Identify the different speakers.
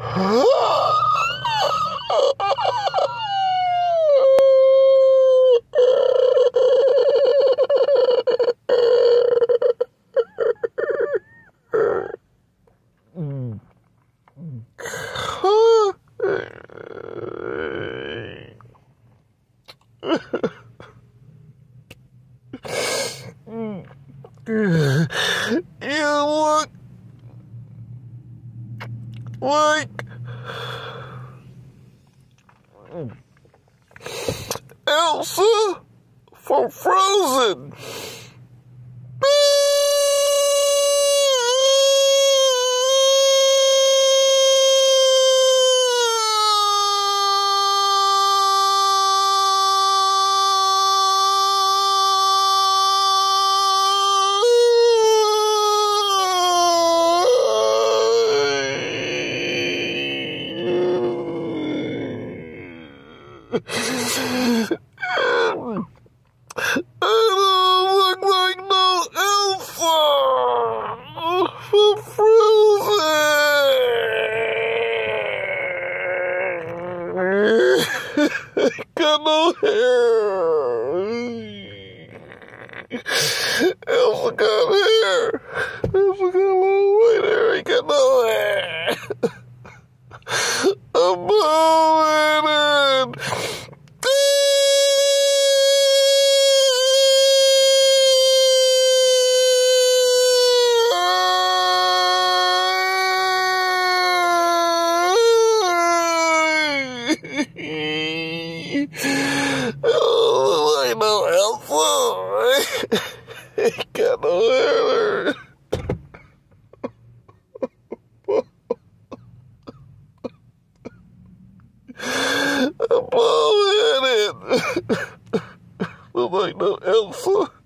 Speaker 1: You look like Elsa from Frozen. I don't look like no Elsa from Frozen. Got no hair. Elsa got hair. Elsa got a little white hair. He got no hair. I'm blowing it. Oh, I know Elsa. Got no hair. I'm blowing it. Look like no Elsa.